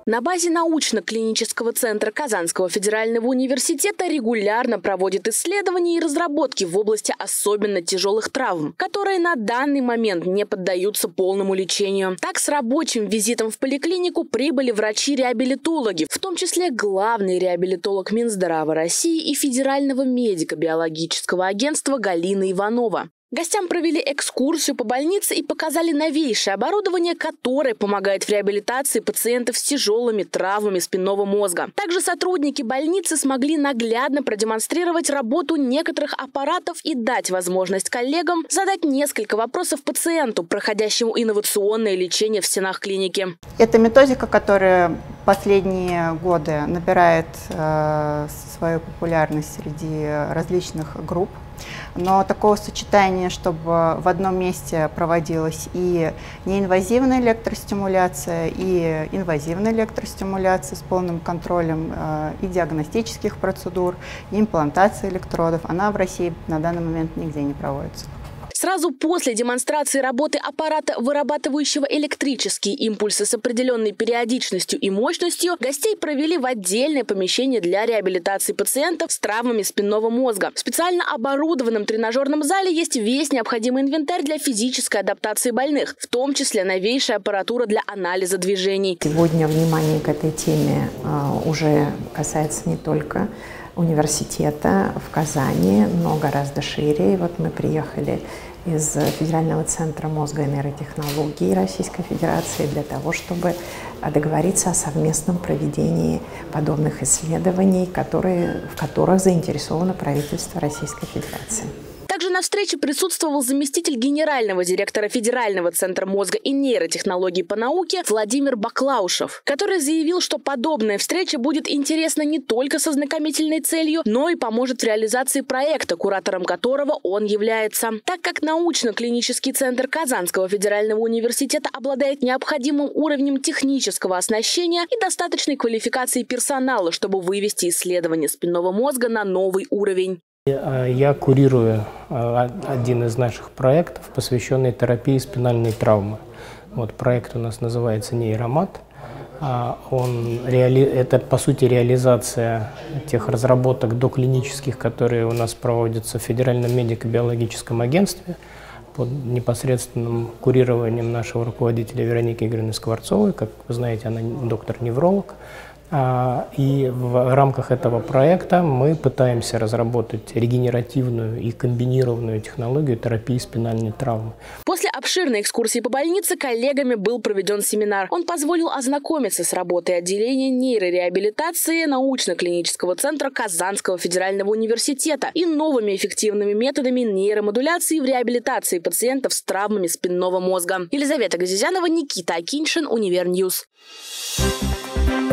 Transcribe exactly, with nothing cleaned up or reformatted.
На базе научно-клинического центра Казанского федерального университета регулярно проводят исследования и разработки в области особенно тяжелых травм, которые на данный момент не поддаются полному лечению. Так, с рабочим визитом в поликлинику прибыли врачи-реабилитологи, в том числе главный реабилитолог Минздрава России и Федерального медико-биологического агентства Галина Иванова. Гостям провели экскурсию по больнице и показали новейшее оборудование, которое помогает в реабилитации пациентов с тяжелыми травмами спинного мозга. Также сотрудники больницы смогли наглядно продемонстрировать работу некоторых аппаратов и дать возможность коллегам задать несколько вопросов пациенту, проходящему инновационное лечение в стенах клиники. Это методика, которая последние годы набирает э, свою популярность среди различных групп. Но такого сочетания, чтобы в одном месте проводилась и неинвазивная электростимуляция, и инвазивная электростимуляция с полным контролем э, и диагностических процедур, и имплантация электродов, она в России на данный момент нигде не проводится. Сразу после демонстрации работы аппарата, вырабатывающего электрические импульсы с определенной периодичностью и мощностью, гостей провели в отдельное помещение для реабилитации пациентов с травмами спинного мозга. В специально оборудованном тренажерном зале есть весь необходимый инвентарь для физической адаптации больных, в том числе новейшая аппаратура для анализа движений. Сегодня внимание к этой теме э, уже касается не только университета в Казани, но гораздо шире. И вот мы приехали из Федерального центра мозга и нейротехнологий Российской Федерации для того, чтобы договориться о совместном проведении подобных исследований, которые, в которых заинтересовано правительство Российской Федерации. Также на встрече присутствовал заместитель генерального директора Федерального центра мозга и нейротехнологий по науке Владимир Баклаушев, который заявил, что подобная встреча будет интересна не только со знакомительной целью, но и поможет в реализации проекта, куратором которого он является. Так как научно-клинический центр Казанского федерального университета обладает необходимым уровнем технического оснащения и достаточной квалификацией персонала, чтобы вывести исследования спинного мозга на новый уровень. Я курирую один из наших проектов, посвященный терапии спинальной травмы. Вот проект у нас называется «Нейромат». Он, это, по сути, реализация тех разработок доклинических, которые у нас проводятся в Федеральном медико-биологическом агентстве под непосредственным курированием нашего руководителя Вероники Игоревны Скворцовой. Как вы знаете, она доктор-невролог. И в рамках этого проекта мы пытаемся разработать регенеративную и комбинированную технологию терапии спинальной травмы. После обширной экскурсии по больнице коллегами был проведен семинар. Он позволил ознакомиться с работой отделения нейрореабилитации научно-клинического центра Казанского федерального университета и новыми эффективными методами нейромодуляции в реабилитации пациентов с травмами спинного мозга. Елизавета Газизянова, Никита Акиньшин, Универньюз.